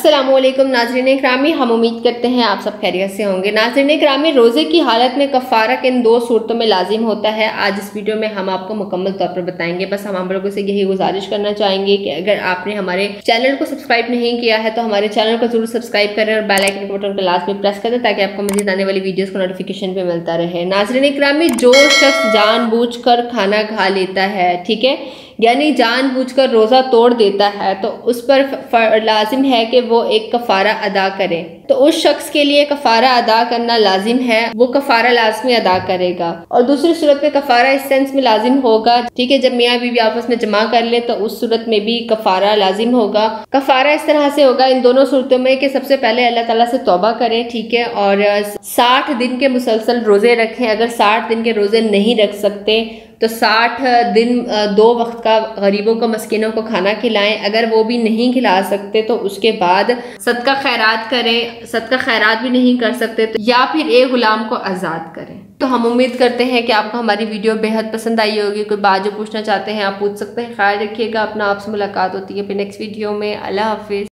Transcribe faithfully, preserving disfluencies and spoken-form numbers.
अस्सलामुअलैकुम नाज़रीन इकरामी, हम उम्मीद करते हैं आप सब खैरियत से होंगे। नाज़रीन इकरामी, रोज़े की हालत में कफ़ारा किन दो सूरतों में लाजिम होता है, आज इस वीडियो में हम आपको मुकम्मल तौर पर बताएंगे। बस हम आप लोगों से यही गुजारिश करना चाहेंगे कि अगर आपने हमारे चैनल को सब्सक्राइब नहीं किया है तो हमारे चैनल को जरूर सब्सक्राइब करें और बेल आइकन के बटन को लास्ट में प्रेस कर दें ताकि आपको मज़ीद आने वाली वीडियोज़ को नोटिफिकेशन पे मिलता रहे। नाज़रीन इकरामी, जो शख्स जानबूझकर खाना खा लेता है, ठीक है, यानी जानबूझकर रोज़ा तोड़ देता है, तो उस पर लाजिम है कि वो एक कफ़ारा अदा करे। तो उस शख्स के लिए कफ़ारा अदा करना लाजिम है, वो कफ़ारा लाजमी अदा करेगा। और दूसरी सूरत में कफ़ारा इस सेंस में लाजिम होगा, ठीक है, जब मियाँ बीवी आपस में जमा कर ले तो उस सूरत में भी कफ़ारा लाजिम होगा। कफ़ारा इस तरह से होगा इन दोनों सूरतों में कि सबसे पहले अल्लाह ताला से तौबा करें, ठीक है, और साठ दिन के मुसलसल रोज़े रखें। अगर साठ दिन के रोज़े नहीं रख सकते तो साठ दिन दो वक्त का गरीबों को, मस्किनों को खाना खिलाएं। अगर वो भी नहीं खिला सकते तो उसके बाद सदका खैरात करें। सदका खैरात भी नहीं कर सकते तो या फिर एक गुलाम को आज़ाद करें। तो हम उम्मीद करते हैं कि आपको हमारी वीडियो बेहद पसंद आई होगी। कोई बात जो पूछना चाहते हैं आप पूछ सकते हैं। ख्याल रखिएगा अपना, आपसे मुलाकात होती है फिर नेक्स्ट वीडियो में। अल्लाह हाफिज़।